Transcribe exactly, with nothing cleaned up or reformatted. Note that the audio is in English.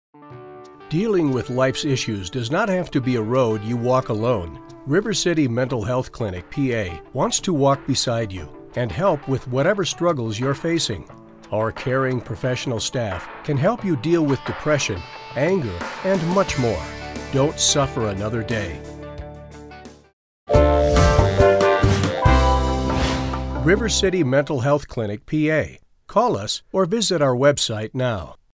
Dealing with life's issues does not have to be a road you walk alone. River City Mental Health Clinic, P A, wants to walk beside you and help with whatever struggles you're facing. Our caring professional staff can help you deal with depression, anger, and much more. Don't suffer another day. River City Mental Health Clinic, P A. Call us or visit our website now.